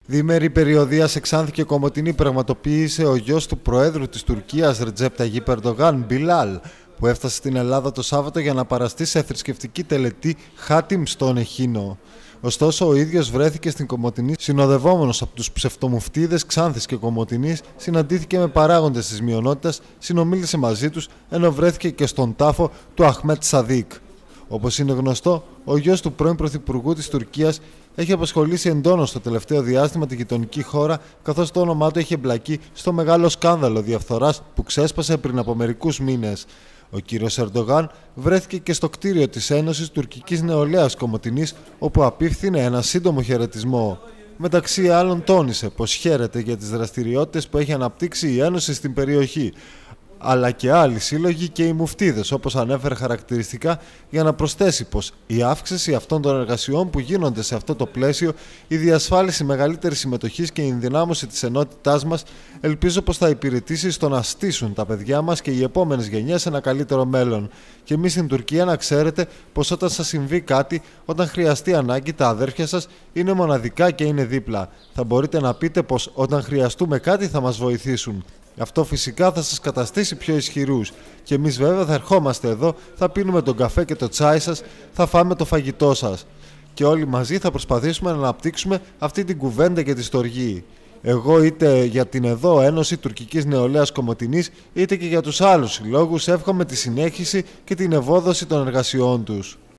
Διήμερη περιοδεία σε Ξάνθη και Κομοτηνή πραγματοποίησε ο γιος του Προέδρου της Τουρκίας, Ρετζέπ Ταγιίπ Ερντογάν, Μπιλάλ, που έφτασε στην Ελλάδα το Σάββατο για να παραστεί σε θρησκευτική τελετή Χάτιμ στον Εχίνο. Ωστόσο, ο ίδιος βρέθηκε στην Κομοτηνή συνοδευόμενος από τους ψευτομουφτίδες Ξάνθης και Κομοτηνής, συναντήθηκε με παράγοντες της μειονότητας, συνομίλησε μαζί τους, ενώ βρέθηκε και στον τάφο του Αχμέτ Σαδίκ. Όπως είναι γνωστό, ο γιος του πρώην Πρωθυπουργού της Τουρκίας έχει απασχολήσει εντόνως το τελευταίο διάστημα τη γειτονική χώρα, καθώς το όνομά του έχει εμπλακεί στο μεγάλο σκάνδαλο διαφθοράς που ξέσπασε πριν από μερικούς μήνες. Ο κύριος Ερντογάν βρέθηκε και στο κτίριο της Ένωσης Τουρκικής Νεολαίας Κομοτηνής, όπου απίφθινε ένα σύντομο χαιρετισμό. Μεταξύ άλλων, τόνισε πως χαίρεται για τις δραστηριότητες που έχει αναπτύξει η Ένωση στην περιοχή, αλλά και άλλοι σύλλογοι και οι μουφτίδες, όπως ανέφερε χαρακτηριστικά, για να προσθέσει πως η αύξηση αυτών των εργασιών που γίνονται σε αυτό το πλαίσιο, η διασφάλιση μεγαλύτερης συμμετοχής και η ενδυνάμωση της ενότητάς μας, ελπίζω πως θα υπηρετήσει στο να στήσουν τα παιδιά μας και οι επόμενες γενιές ένα καλύτερο μέλλον. Και εμείς στην Τουρκία να ξέρετε πως όταν σας συμβεί κάτι, όταν χρειαστεί ανάγκη, τα αδέρφια σας είναι μοναδικά και είναι δίπλα. Θα μπορείτε να πείτε πως όταν χρειαστούμε κάτι θα μας βοηθήσουν. Αυτό φυσικά θα σας καταστήσει πιο ισχυρούς. Και εμείς βέβαια θα ερχόμαστε εδώ, θα πίνουμε τον καφέ και το τσάι σας, θα φάμε το φαγητό σας. Και όλοι μαζί θα προσπαθήσουμε να αναπτύξουμε αυτή την κουβέντα και τη στοργή. Εγώ είτε για την εδώ Ένωση Τουρκικής Νεολαίας Κομοτηνής, είτε και για τους άλλους συλλόγους, εύχομαι τη συνέχιση και την ευόδοση των εργασιών τους.